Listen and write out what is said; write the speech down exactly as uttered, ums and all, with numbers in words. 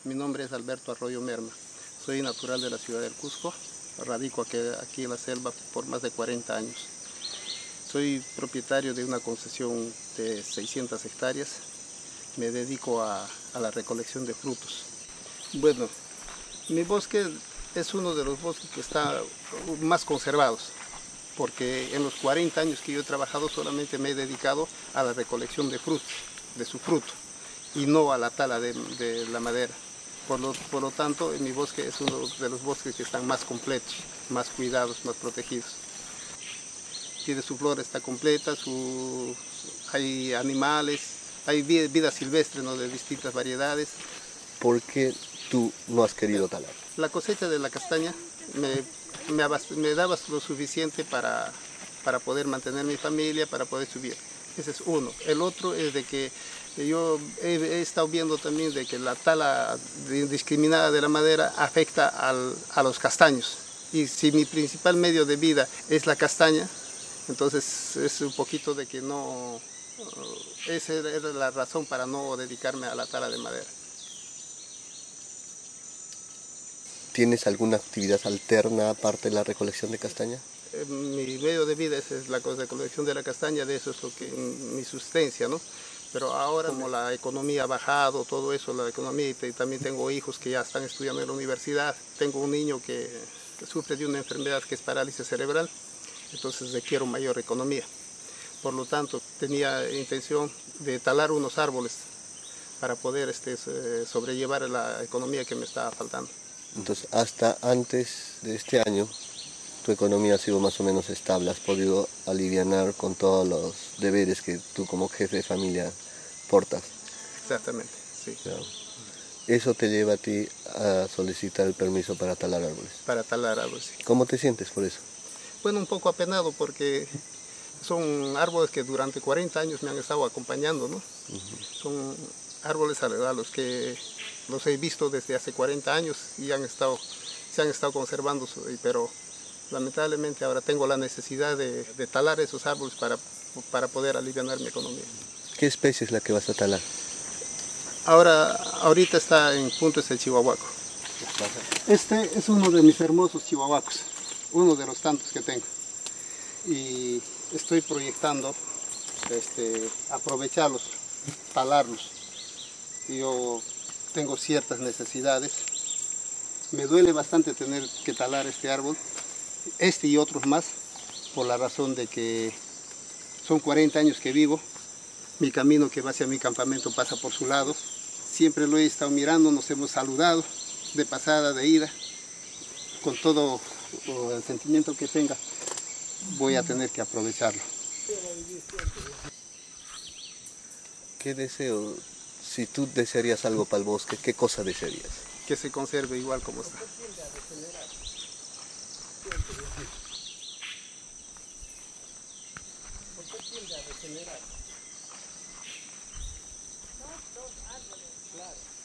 Mi nombre es Alberto Arroyo Merma. Soy natural de la ciudad del Cusco. Radico aquí, aquí en la selva por más de cuarenta años. Soy propietario de una concesión de seiscientas hectáreas. Me dedico a, a la recolección de frutos. Bueno, mi bosque es uno de los bosques que está más conservados, porque en los cuarenta años que yo he trabajado solamente me he dedicado a la recolección de frutos, de su fruto, y no a la tala de, de la madera. Por lo, por lo tanto, mi bosque es uno de los bosques que están más completos, más cuidados, más protegidos. Tiene su flora, está completa, su, hay animales, hay vida, vida silvestre, ¿no?, de distintas variedades. ¿Por qué tú no has querido talar? La cosecha de la castaña me, me, abast, me daba lo suficiente para, para poder mantener mi familia, para poder subir. Ese es uno. El otro es de que yo he, he estado viendo también de que la tala indiscriminada de la madera afecta al, a los castaños. Y si mi principal medio de vida es la castaña, entonces es un poquito de que no... Esa era la razón para no dedicarme a la tala de madera. ¿Tienes alguna actividad alterna aparte de la recolección de castaña? Eh, mi medio de vida es, es la recolección de la castaña, de eso es lo que mi sustancia, ¿no? Pero ahora, como la economía ha bajado, todo eso, la economía, y también tengo hijos que ya están estudiando en la universidad, tengo un niño que, que sufre de una enfermedad que es parálisis cerebral, entonces requiero mayor economía. Por lo tanto, tenía intención de talar unos árboles para poder este, sobrellevar la economía que me estaba faltando. Entonces, hasta antes de este año, tu economía ha sido más o menos estable, has podido alivianar con todos los deberes que tú como jefe de familia portas. Exactamente, sí. Claro. Eso te lleva a ti a solicitar el permiso para talar árboles. Para talar árboles, sí. ¿Cómo te sientes por eso? Bueno, un poco apenado porque son árboles que durante cuarenta años me han estado acompañando, ¿no? Uh-huh. Son árboles a los que los he visto desde hace cuarenta años y han estado, se han estado conservando, pero lamentablemente ahora tengo la necesidad de, de talar esos árboles para, para poder aliviar mi economía. ¿Qué especie es la que vas a talar? Ahora, ahorita está en punto es el chihuahuaco. Este es uno de mis hermosos chihuahuacos, uno de los tantos que tengo. Y estoy proyectando este, aprovecharlos, talarlos. Yo tengo ciertas necesidades. Me duele bastante tener que talar este árbol, este y otros más, por la razón de que son cuarenta años que vivo. Mi camino que va hacia mi campamento pasa por su lado. Siempre lo he estado mirando, nos hemos saludado de pasada, de ida. Con todo el sentimiento que tenga, voy a tener que aprovecharlo. ¿Qué deseo? Si tú desearías algo para el bosque, ¿qué cosa desearías? Que se conserve igual como está. ¿Por qué tiende a regenerar? No, dos árboles. Claro.